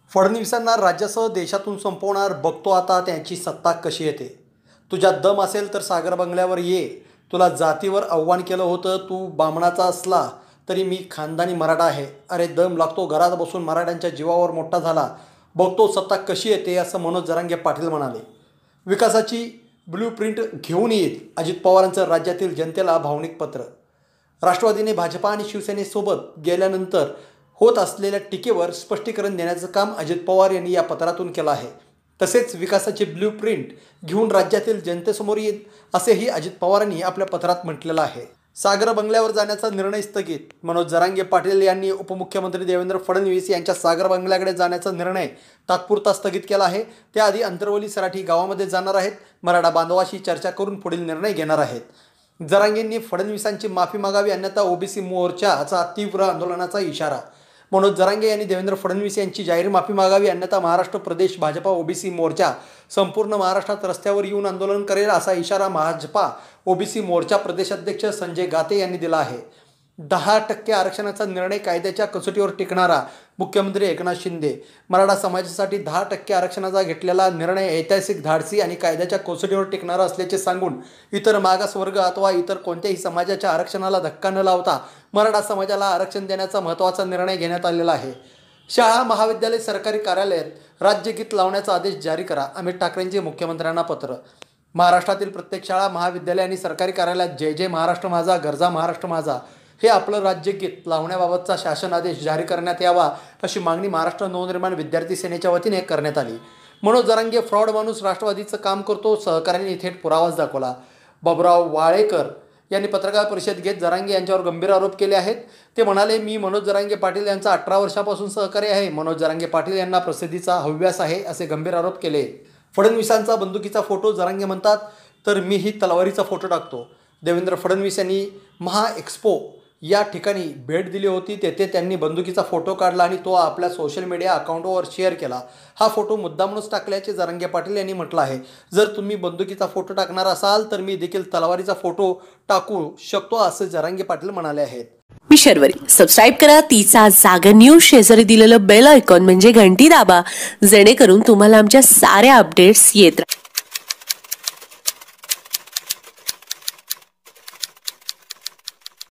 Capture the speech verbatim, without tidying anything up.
फडणवीसांना राज्यासह देशातून संपवणार बघतो आता त्यांची सत्ता कशी येते। तुझ्यात दम असेल तर सागर बंगल्यावर ये। तुला जातीवर आव्हान केलं होतं, तू बामणाचा असला तरी मी खानदानी मराठा आहे। अरे दम लागतो घरात बसून मराठ्यांच्या जीवावर मोठा झाला, बघतो सत्ता कशी येते, असं मनोज जरांगे पाटील म्हणाले। विकासाची ब्ल्यूप्रिंट घेऊन येत अजित पवारांचं राज्यातील जनतेला भावनिक पत्र। राष्ट्रवादीने भाजपा आणि शिवसेनेसोबत गेल्यानंतर होत असलेल्या टीकेवर स्पष्टीकरण देण्याचं काम अजित पवार यांनी या पत्रातून केलं आहे। तसेच विकासाची ब्ल्यूप्रिंट घेऊन राज्यातील जनतेसमोर येईल असेही अजित पवारांनी आपल्या पत्रात म्हटलेलं आहे। सागर बंगल्यावर जाण्याचा निर्णय स्थगित। मनोज जरांगे पाटील यांनी उपमुख्यमंत्री देवेंद्र फडणवीस यांच्या सागर बंगल्याकडे जाण्याचा निर्णय तात्पुरता स्थगित केला आहे। त्याआधी अंतरवली सराठी गावामध्ये जाणार आहेत। मराठा बांधवाशी चर्चा करून पुढील निर्णय घेणार आहेत। जरांगेंनी फडणवीसांची माफी मागावी अन्यथा ओबीसी मोर्चाचा तीव्र आंदोलनाचा इशारा। मनोज जरांगे यांनी देवेंद्र फडणवीस यांची जाहीर माफी मागावी अन्यथा महाराष्ट्र प्रदेश भाजपा ओबीसी मोर्चा संपूर्ण महाराष्ट्रात रस्त्यावर येऊन आंदोलन करेल असा इशारा भाजपा ओबीसी मोर्चा प्रदेशाध्यक्ष संजय गाते यांनी दिला आहे। दहा टक्के आरक्षणाचा निर्णय कायद्याच्या कसोटीवर टिकणारा मुख्यमंत्री एकनाथ शिंदे। मराठा समाजासाठी दहा टक्के आरक्षणाचा घेतलेला निर्णय ऐतिहासिक, धाडसी आणि कायद्याच्या कसोटीवर टिकणारा असल्याचे सांगून इतर मागासवर्ग अथवा इतर कोणत्याही समाजाच्या आरक्षणाला धक्का न लावता मराठा समाजाला आरक्षण देण्याचा महत्त्वाचा निर्णय घेण्यात आलेला आहे। शाळा, महाविद्यालय, सरकारी कार्यालयात राज्यगीत लावण्याचा आदेश जारी करा। अमित ठाकरेंचे मुख्यमंत्र्यांना पत्र। महाराष्ट्रातील प्रत्येक शाळा, महाविद्यालय आणि सरकारी कार्यालयात जय जय महाराष्ट्र माझा, गरजा महाराष्ट्र माझा हे आपलं राज्यगीत लावण्याबाबतचा शासन आदेश जारी करण्यात यावा अशी मागणी महाराष्ट्र नवनिर्माण विद्यार्थी सेनेच्या वतीने करण्यात आली। मनोज जरांगे फ्रॉड माणूस राष्ट्रवादीचं काम करतो, सहकाऱ्यांनी थेट पुरावाच दाखवला। बाबुराव वाळेकर यांनी पत्रकार परिषद घेत जरांगे यांच्यावर गंभीर आरोप केले आहेत। ते म्हणाले, मी मनोज जरांगे पाटील यांचा अठरा वर्षापासून सहकारी आहे। मनोज जरांगे पाटील यांना प्रसिद्धीचा हव्यास आहे असे गंभीर आरोप केले। फडणवीसांचा बंदुकीचा फोटो जरांगे म्हणतात तर मीही तलवारीचा फोटो टाकतो। देवेंद्र फडणवीस यांनी महा एक्स्पो या ठिकाणी भेट दिली होती। तेथे त्यांनी बंदुकीचा फोटो काढला आणि तो आपल्या सोशल मीडिया अकाउंटवर शेअर केला। हा फोटो मुद्दामूनच टाकल्याचे जरांगे पाटील यांनी म्हटलं आहे। जर तुम्ही बंदुकीचा फोटो टाकणार असाल तर मी देखील तलवारीचा फोटो टाकू शकतो असे जरांगे पाटील म्हणाले आहेत। मी शर्वरी, सबस्क्राईब करा तिचा जागर न्यूज, शेजारी दिलेलं बेल आयकॉन म्हणजे घंटी दाबा, जेणेकरून तुम्हाला आमच्या साऱ्या अपडेट्स येत राहतील।